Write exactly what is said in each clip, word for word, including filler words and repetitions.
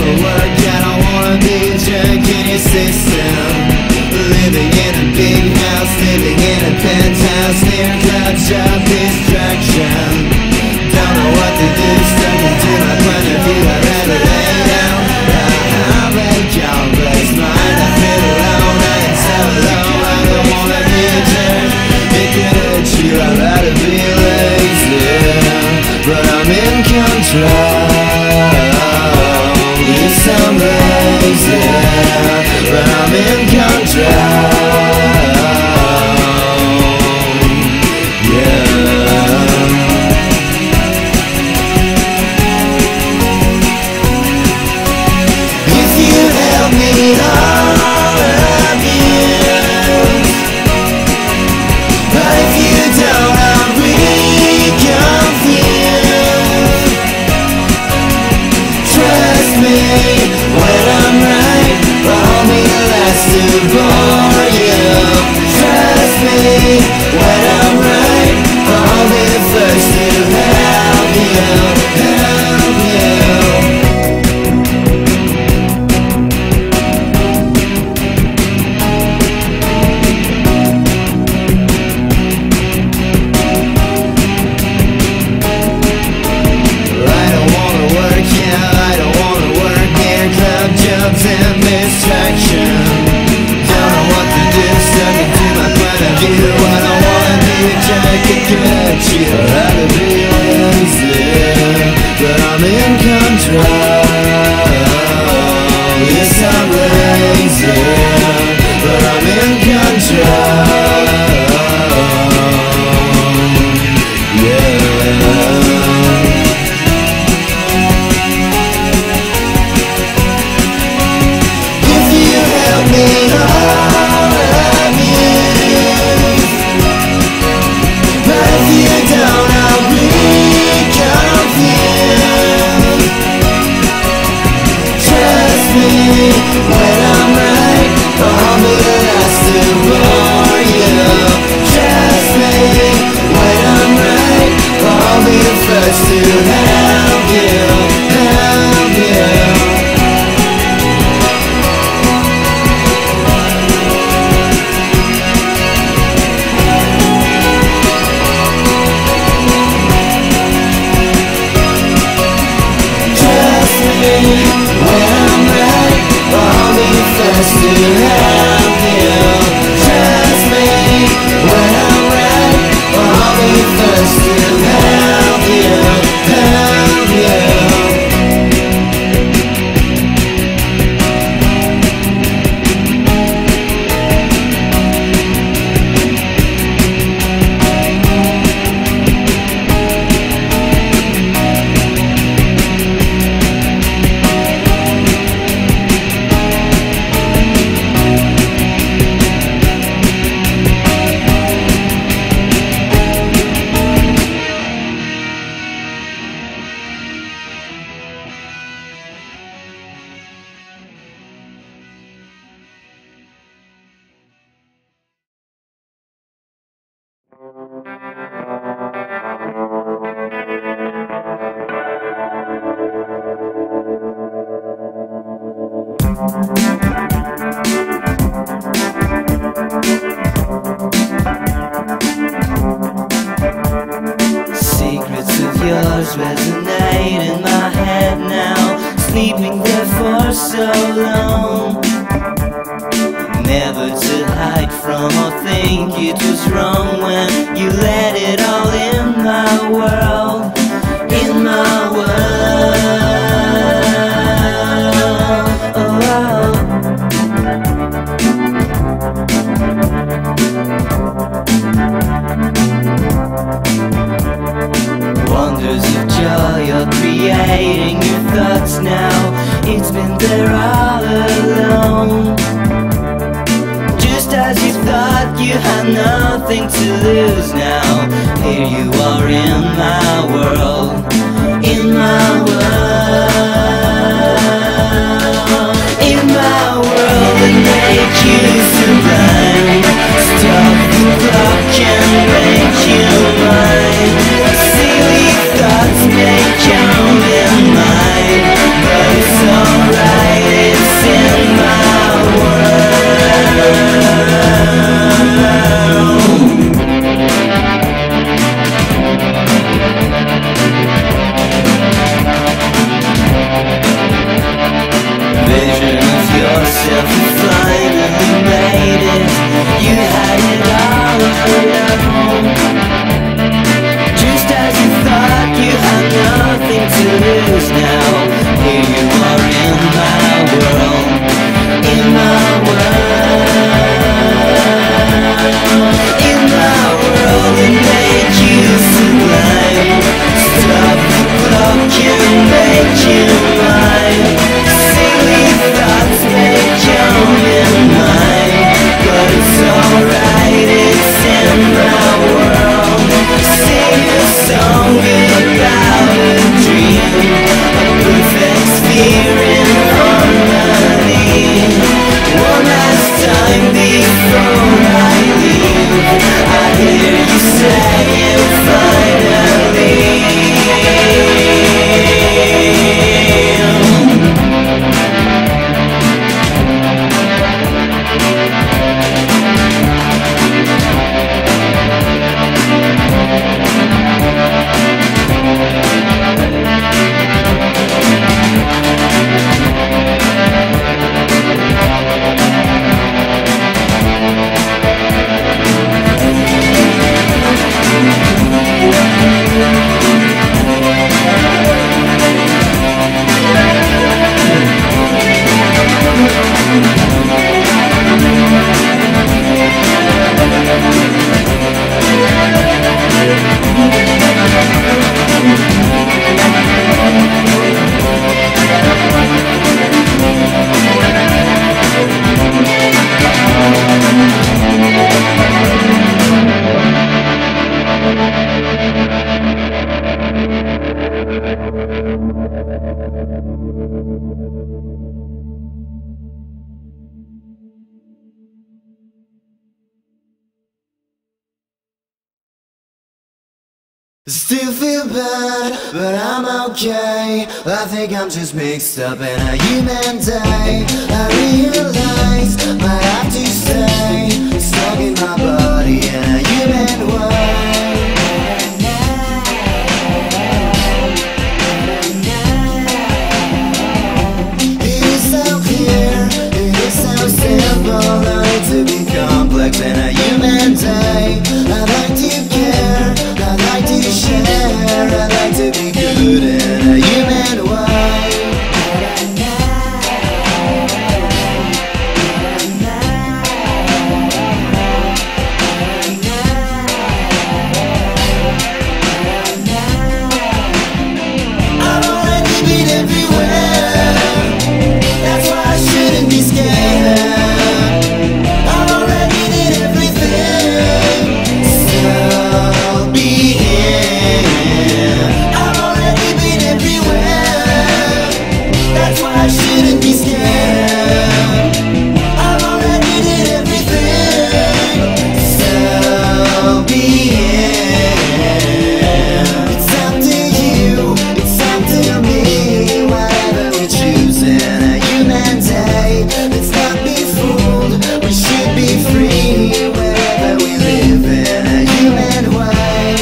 wanna work, I don't wanna be a jerk in your system. Living in a big house, living in a penthouse, near cloud job distraction. Don't know what to do, stuck into my point of view, I'd rather lay down. I make jobless mind, I feel alone, I am so alone. I don't wanna be a jerk, it could hurt you, I'd rather be lazy. But I'm in control. Yes, I'm lazy, but I'm in control. Secrets of yours resonate in my head now, sleeping there for so long. Never to hide from or think it was wrong when you let it all in my world, in my world. Wonders of joy you're creating your thoughts now. It's been there all along. Just as you thought you had nothing to lose now, here you are in my world, in my world, in my world that made you sublime. Stop the clock and make you mine. Silly thoughts may come in mine, but it's alright. make you mine. Silly thoughts make your mind, but it's alright, it's in my world. Sing a song about a dream, a perfect sphere in harmony. One last time before I leave, I hear you saying finally. Still feel bad, but I'm okay. I think I'm just mixed up in a human day. I realize might have to stay stuck in my body in a human way. It is so clear, it is so simple, no need to be complex in a human day. I like to care, I like to share, I like to be good in a human way. I've already been everywhere, that's why I shouldn't be scared. I've already did everything, so be here. I've already been everywhere, that's why I shouldn't be scared. I've already did everything, so be here. It's up to you, it's up to me, whatever we choose in a human day. Let's not be fooled, we should be free wherever we live in a human way.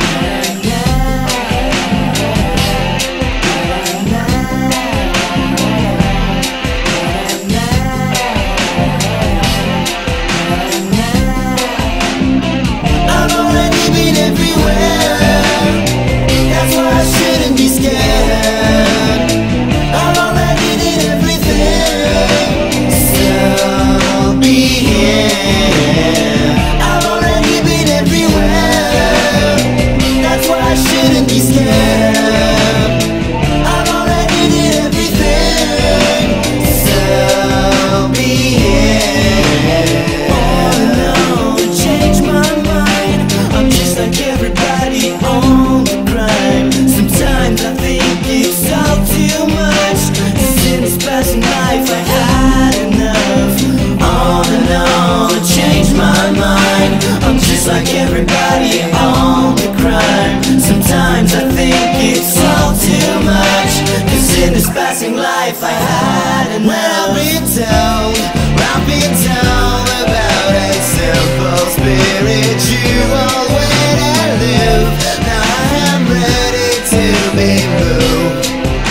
I've already been everywhere, that's why I shouldn't be scared. I've already did everything, so be here. I've already been everywhere, that's why I shouldn't be scared. I've already did everything, so be here. Oh no, change my mind, I'm just like everybody on the grind. Sometimes I think it's all too much, 'cause in this passing life I had enough. On and on, change my mind, I'm just like everybody on the grind. Sometimes I think it's all too much, 'cause in this passing life I had enough. Well, I've been told, I've been told about a simple spiritual way to live. Now I am ready to be moved.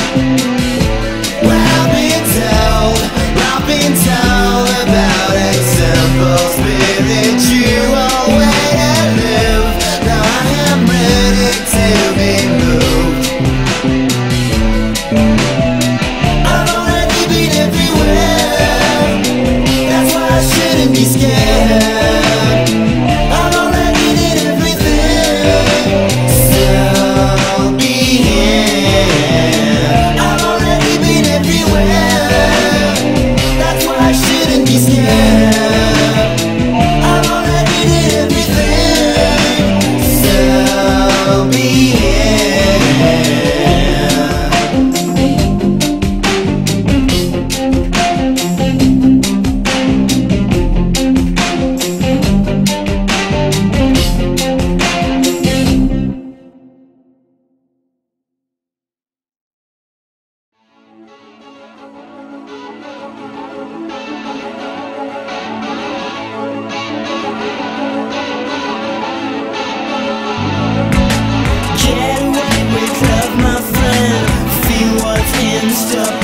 Well, I've been told, I've been told about a simple spiritual way to live. Now I am ready to be moved. I've already can't stop